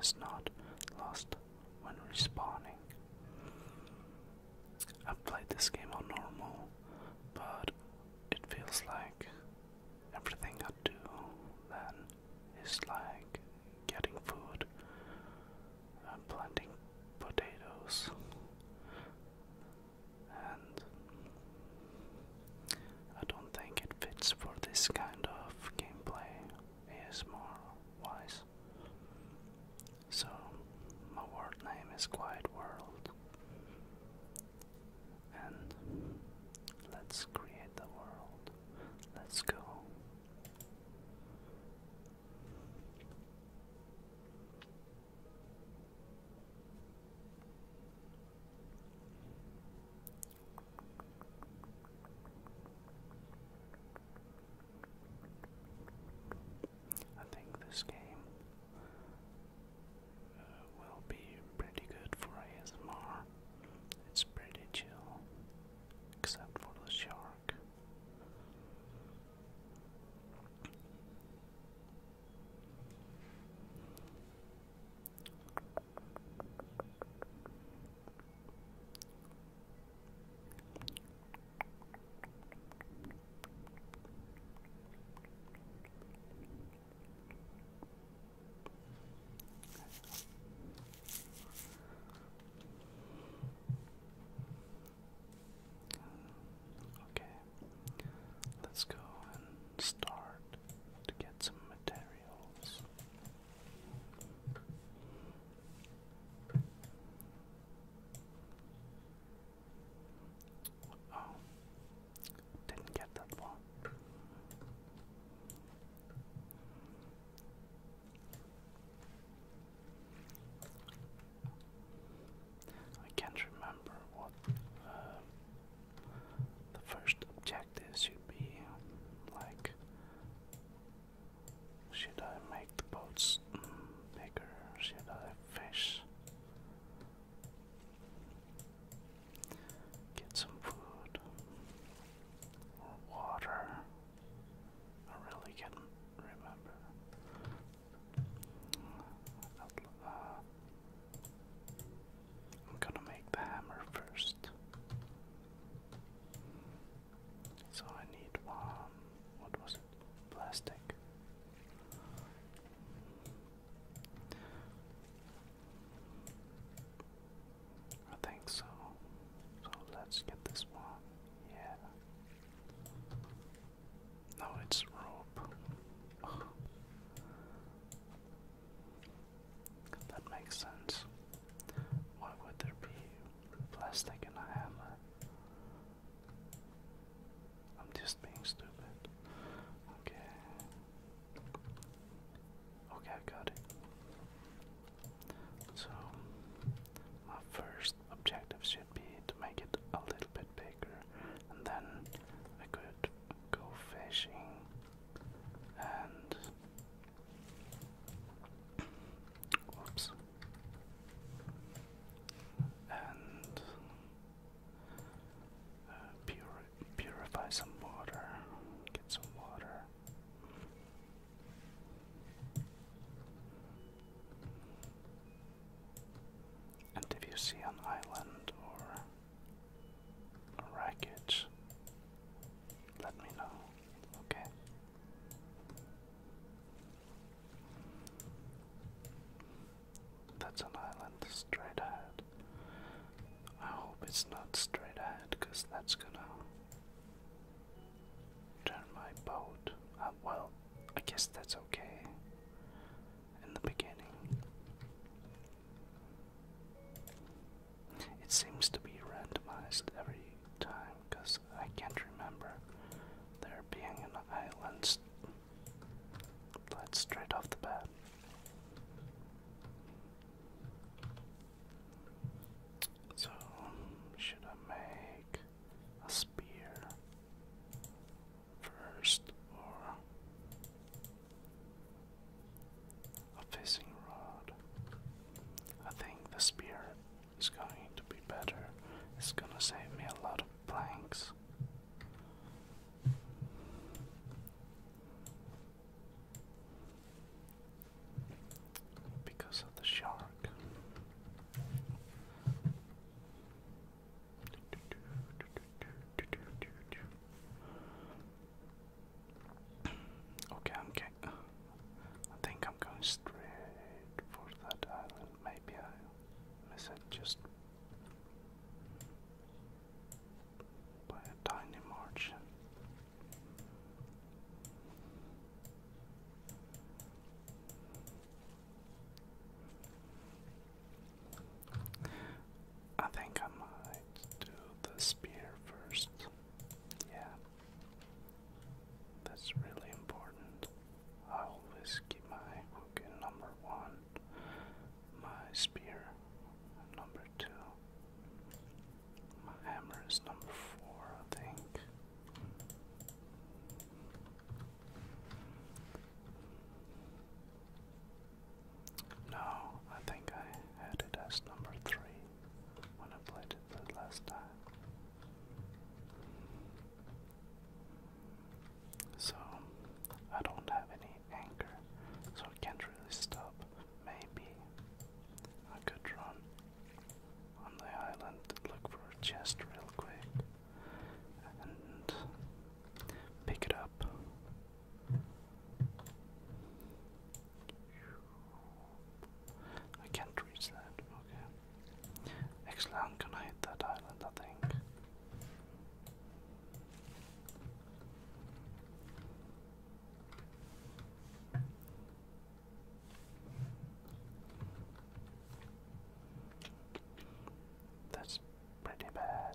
is not lost when respawning. I've played this game on normal, but it feels like everything I do then is like getting food and planting potatoes, and I don't think it fits for this kind of gameplay ASMR wise. So my word name is Quiet World, and let's create the world. Let's go. I think this game will be pretty good for ASMR. It's pretty chill, except for the shark. Okay, let's go and start to get some materials. Oh, didn't get that one. I can't remember what the first objective should be. Like, should I make the boats bigger? Should I fish? Get some food or water? I really can't remember. I'm gonna make the hammer first. So I need one. What was it? Plastic. I think so. So let's get this one. Yeah. No, it's rope. Ugh. That makes sense. Why would there be plastic in a hammer? I'm just being stupid. Okay. Okay, I got it. So, my first objective should be to make it a little bit bigger, and then I could go fishing and whoops, and purify some water, get some water. And if you see an island or a wreckage, let me know, okay? That's an island straight ahead. I hope it's not straight ahead, because that's gonna turn my boat. Well, I guess that's okay in the beginning. It seems to be randomized every time, because I can't remember there being an island straight off the bat. So, should I make a spear first or a fishing rod? I think the spear is going to be better. It's gonna save me a lot of planks. Because of the shark. just by a tiny margin. I think I might do the spear first. Yeah, that's really important. I always keep my hook in number 1, my spear number 2, my hammer is number 4, I think. No, I think I had it as number 3 when I played it the last time. So, I don't have any anchor, so I can't really stop. Maybe I could run on the island, look for a chest real quick, and pick it up. I can't reach that, okay. Actually, I'm gonna hit that island, I think. That's pretty bad.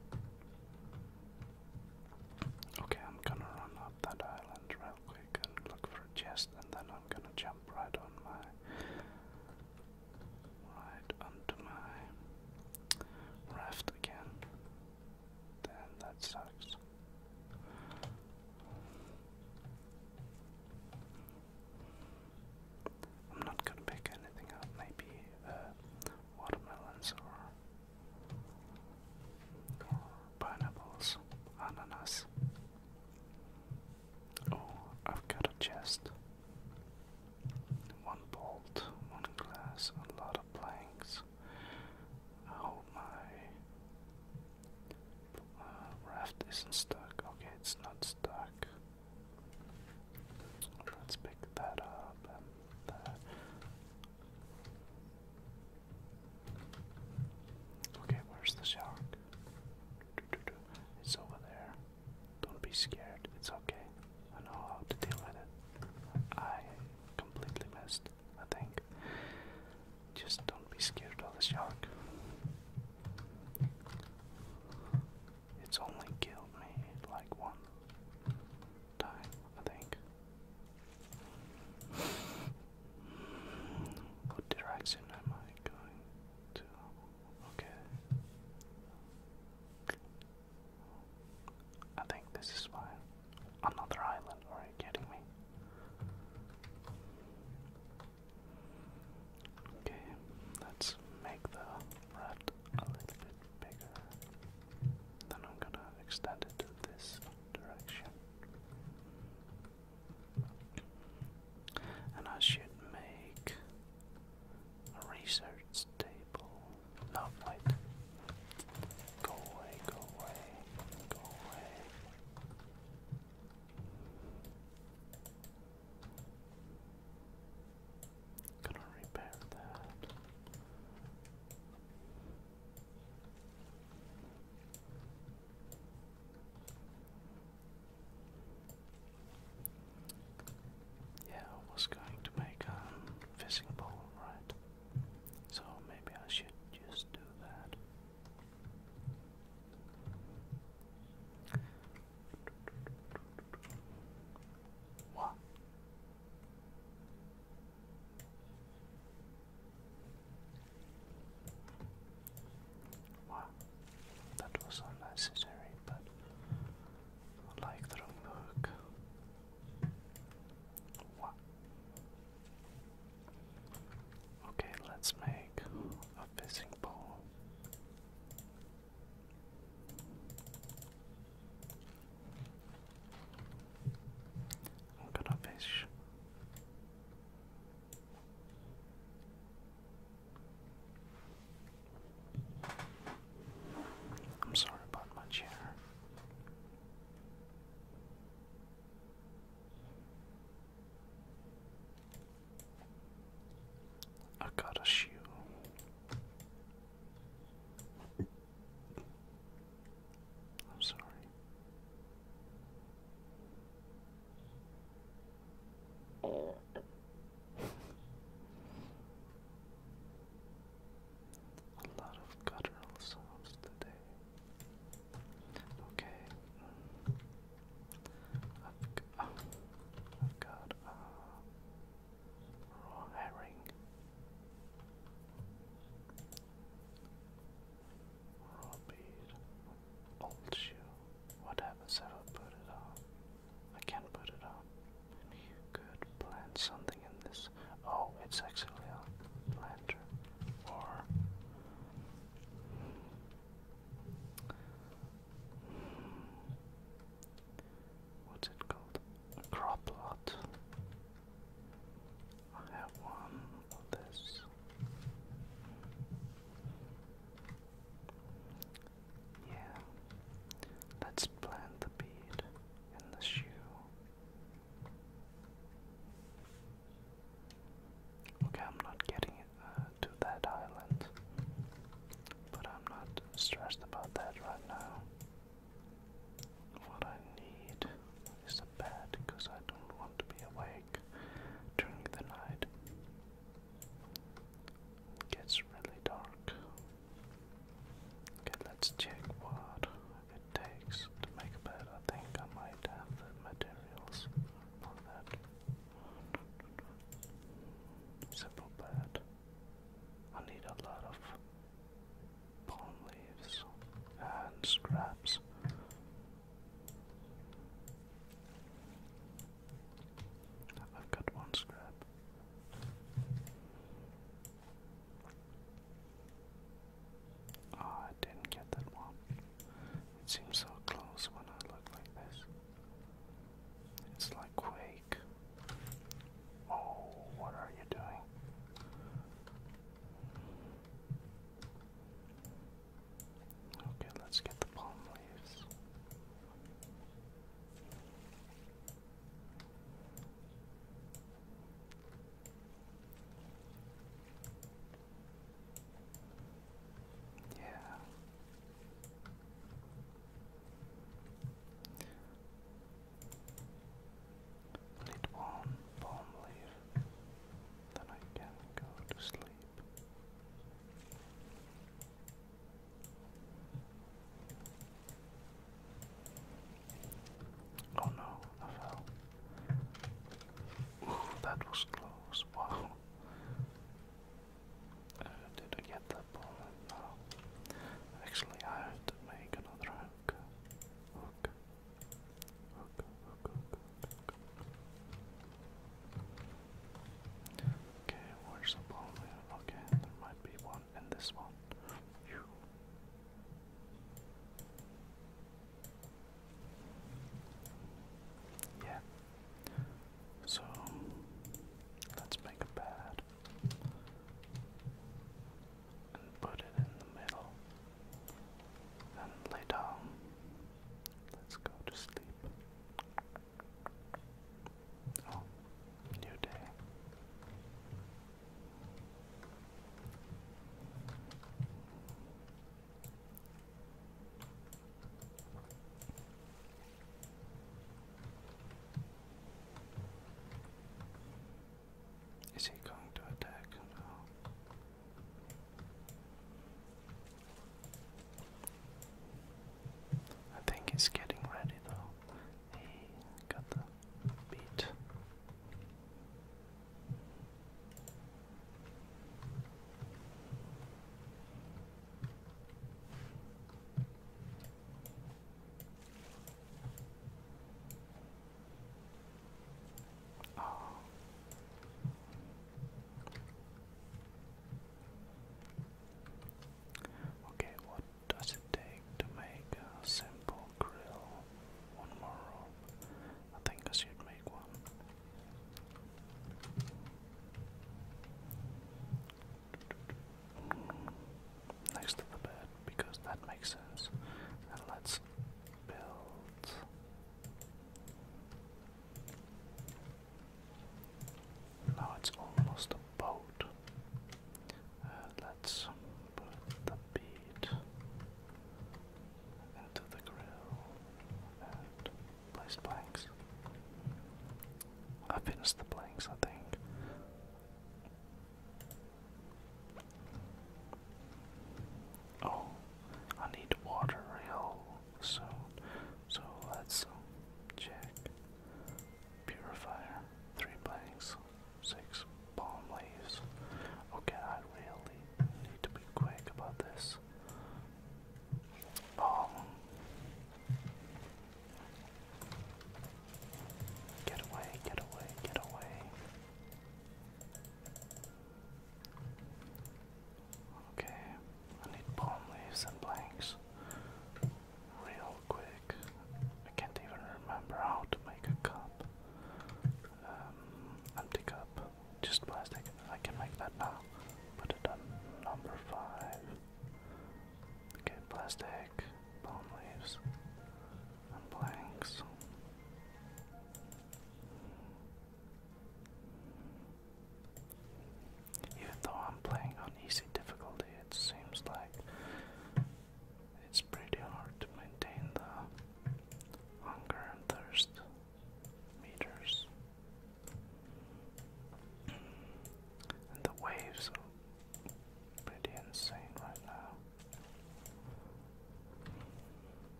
Okay, I'm gonna run up that island real quick and look for a chest, and then I'm gonna jump right onto my raft again. Then that sucks. I'm not gonna pick anything up. Maybe watermelons or pineapples, ananas. Oh, I've got a chest. 1 bolt, 1 glass, a lot of planks. I hope my raft isn't stuck. Okay, it's not stuck. Let's pick that up and that. Okay, where's the shark? It's over there. Don't be scared. It's okay. I know how to deal with it. I completely missed, I think. Just don't be scared of the shark. It's only killed me like 1 time, I think. What direction am I going to? Okay. I think this is fine. Another island, are you kidding me? Okay, let's make the raft a little bit bigger. Then I'm gonna extend it to this direction. And I should make a research table. No, wait. Go away, go away, go away. Gonna repair that. Yeah, I was going to make a fishing pole, right? So maybe I should just do that. What? Wow, that was unnecessary, but I like throwing the hook. What? Okay, let's make a fishing pole. I'm gonna fish. I'm sorry about my chair. I got a shoe. stressed about that right now. What I need is a bed because I don't want to be awake during the night. It gets really dark. Okay, let's check what it takes to make a bed. I think I might have the materials for that. Simple bed. I need a lot of palm leaves and scraps. I've got one scrap. Oh, I didn't get that one. It seems so close when I look like this. It's like Quake. Oh, what are you doing? Okay, let's get the palm leaves. Yeah. Need one palm leaf, then I can go to sleep. Oh no, I fell. Ooh, that was close. Wow. Did I get that ball? No. Actually, I have to make another hook. Hook. Hook, hook, hook, hook. Okay, where's the ball? Okay, there might be one in this one. Phew. Yeah. So, let's make a bed and put it in the middle and lay down. Let's go to sleep. Oh, new day. Is he going to attack? No. I think he's getting ready though. He got the beat. Oh. Okay, what does it take to make a simple grill? One more rope. I think I should make one. Next to the bed, because that makes sense.